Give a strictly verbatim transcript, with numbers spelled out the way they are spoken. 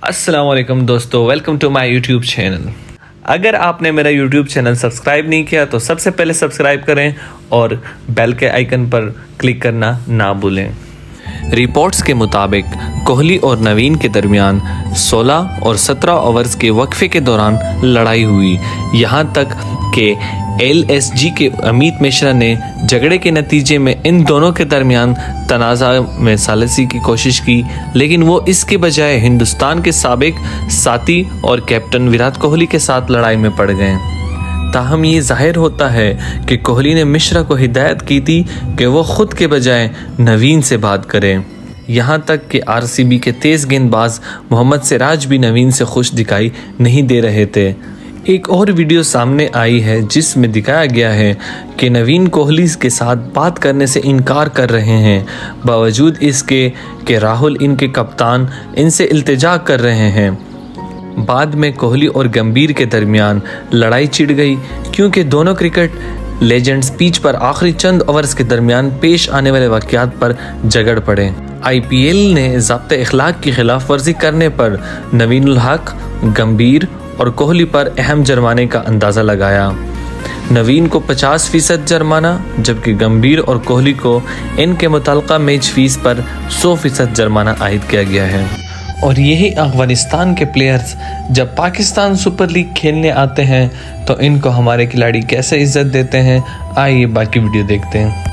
अस्सलाम वालेकुम दोस्तों, welcome to my YouTube channel. अगर आपने मेरा यूट्यूब चैनल सब्सक्राइब नहीं किया तो सबसे पहले सब्सक्राइब करें और बेल के आइकन पर क्लिक करना ना भूलें। रिपोर्ट्स के मुताबिक कोहली और नवीन के दरमियान सोलह और सत्रह ओवर्स के वक्फे के दौरान लड़ाई हुई। यहां तक कि एल एस जी के अमित मिश्रा ने झगड़े के नतीजे में इन दोनों के दरमियान तनाज़ा में सालिसी की कोशिश की, लेकिन वो इसके बजाय हिंदुस्तान के साबिक साथी और कैप्टन विराट कोहली के साथ लड़ाई में पड़ गए। ताहम ये जाहिर होता है कि कोहली ने मिश्रा को हिदायत की थी कि वो खुद के बजाय नवीन से बात करें। यहाँ तक कि आर सी बी के तेज़ गेंदबाज मोहम्मद सिराज भी नवीन से खुश दिखाई नहीं दे रहे थे। एक और वीडियो सामने आई है जिसमें दिखाया गया है कि नवीन कोहली के साथ बात करने से इनकार कर रहे हैं, बावजूद इसके कि राहुल इनके कप्तान इनसे इल्तिजा कर रहे हैं। बाद में कोहली और गंभीर के दरमियान लड़ाई छिड़ गई क्योंकि दोनों क्रिकेट लेजेंड्स पिच पर आखिरी चंद ओवर्स के दरमियान पेश आने वाले वाक़यात पर झगड़ पड़े। आई पी एल ने ज़ाब्ते इखलाक की खिलाफ वर्जी करने पर नवीन उल हक, गंभीर और कोहली पर अहम जुर्माने का अंदाज़ा लगाया। नवीन को पचास फीसद जुर्माना जबकि गंभीर और कोहली को इनके मुताल्लिका मैच फीस पर सौ फीसद जुर्माना आयद किया गया है। और यही अफगानिस्तान के प्लेयर्स जब पाकिस्तान सुपर लीग खेलने आते हैं तो इनको हमारे खिलाड़ी कैसे इज्जत देते हैं, आइए बाकी वीडियो देखते हैं।